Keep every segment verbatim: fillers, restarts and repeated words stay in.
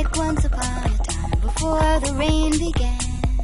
like once upon a time before the rain began.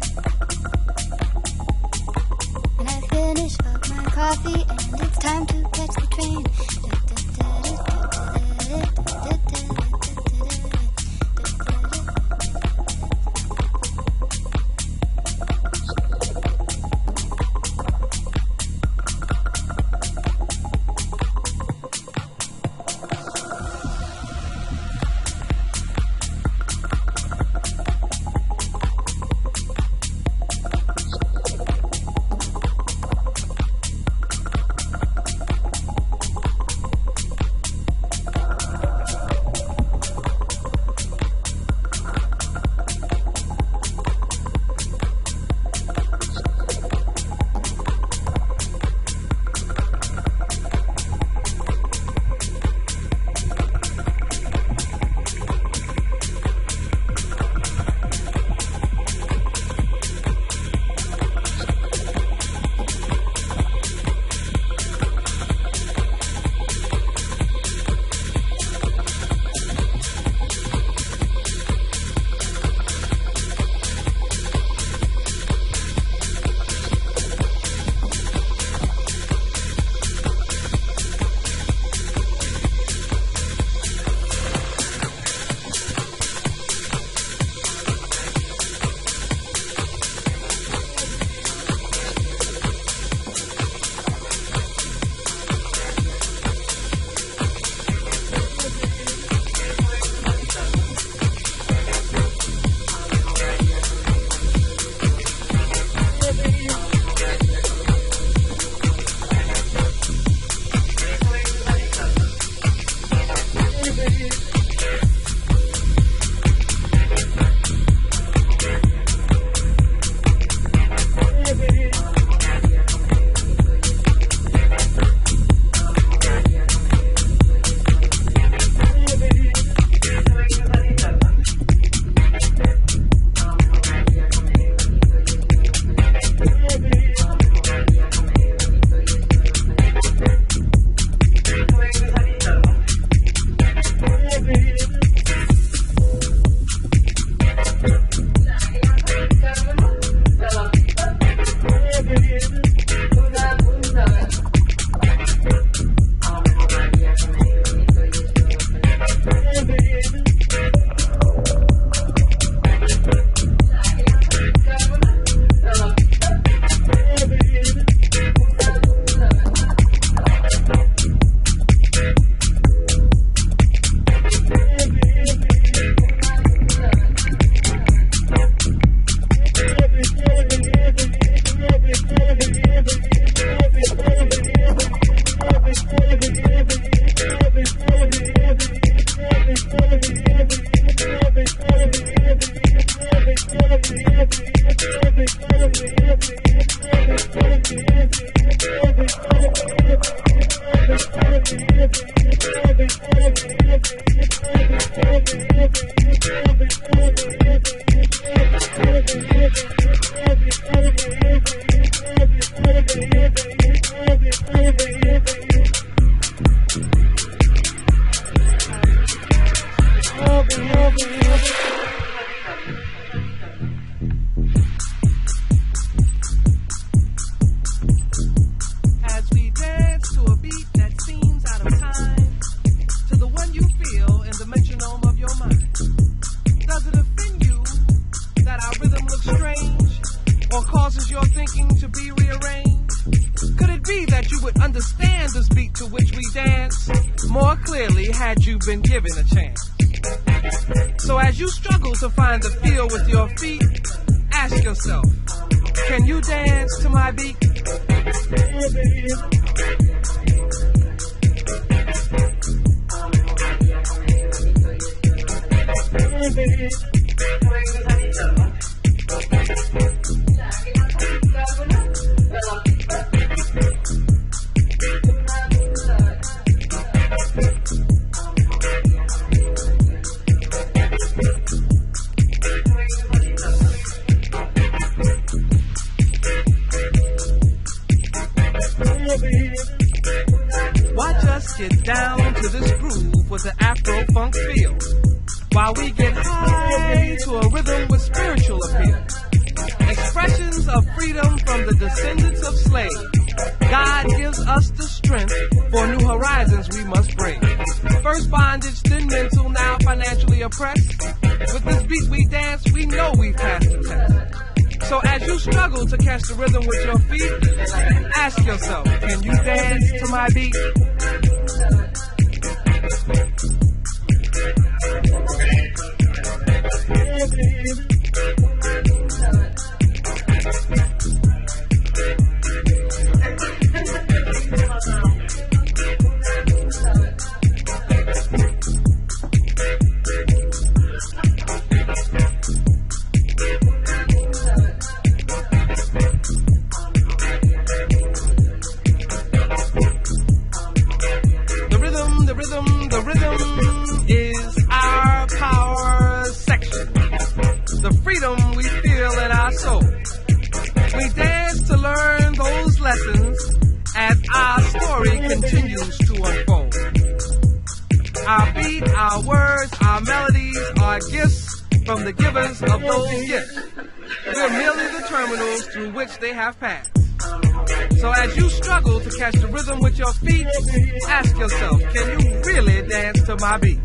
And I finish up my coffee and it's time to catch the train. Watch us get down to this groove with the Afro-funk feel. while we get high to a rhythm with spiritual appeal. Expressions of freedom from the descendants of slaves. God gives us the strength for new horizons we must bring. First bondage, then mental, now financially oppressed. With this beat we dance, we know we've passed the test. So as you struggle to catch the rhythm with your feet, ask yourself, can you dance to my beat? From the givers of those gifts. We're merely the terminals through which they have passed. So as you struggle to catch the rhythm with your feet, ask yourself, can you really dance to my beat?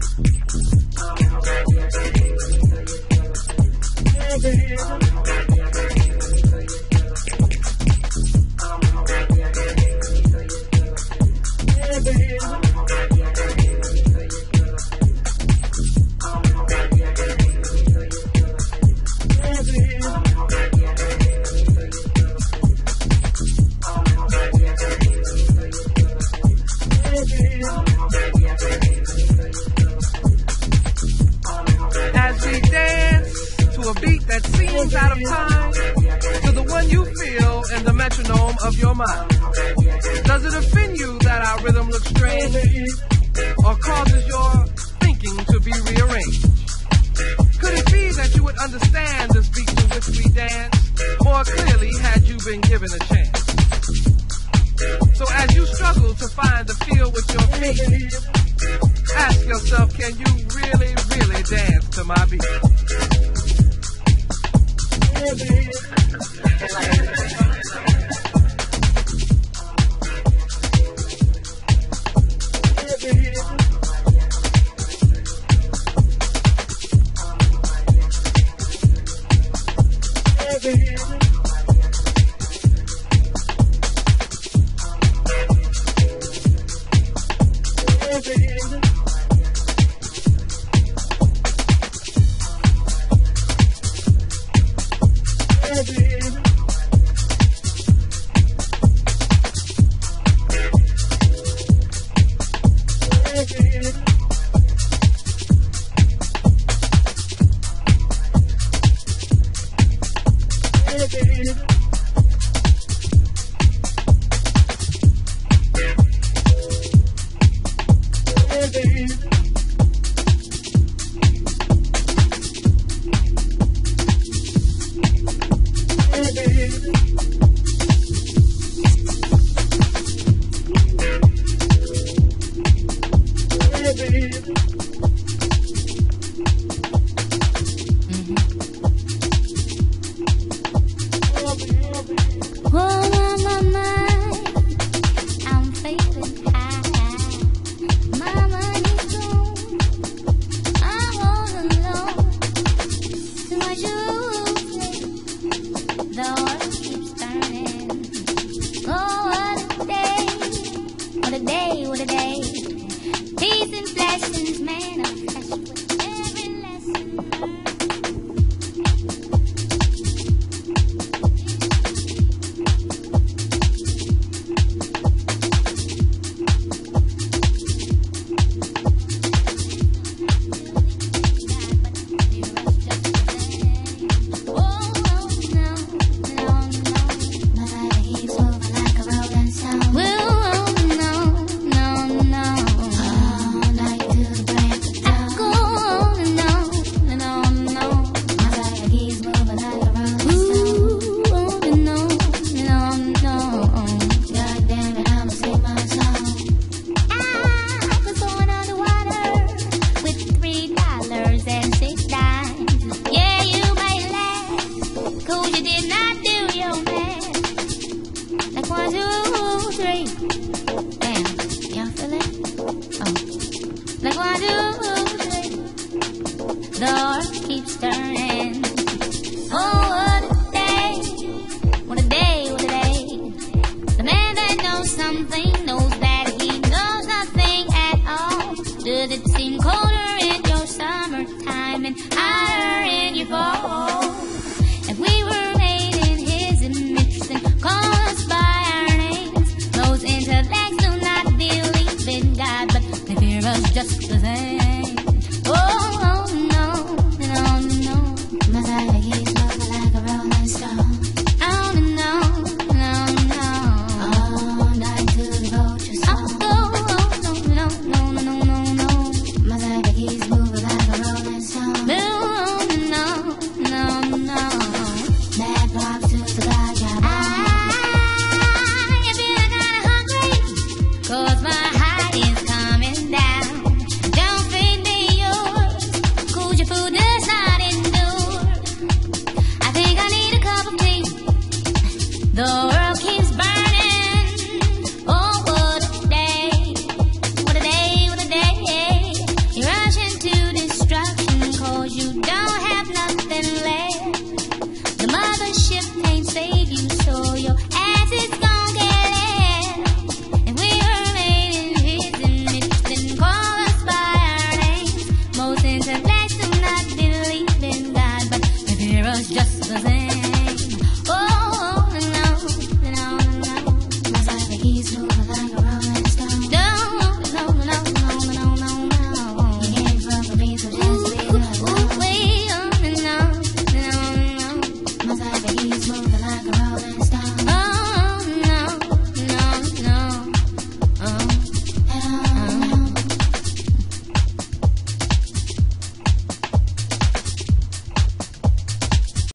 Out of time to the one you feel in the metronome of your mind. Does it offend you that our rhythm looks strange or causes your thinking to be rearranged? Could it be that you would understand this beat to which we dance more clearly had you been given a chance? So as you struggle to find the feel with your feet, ask yourself, can you really, really dance to my beat? like one, two, three. The earth keeps turning. Oh, what a day, what a day, what a day. The man that knows something knows that he knows nothing at all. Does it seem colder in your summertime and hotter in your fall? If we were made in his image, then call us by our names. Those intellects do not believe in God, but they fear us just the same. Oh,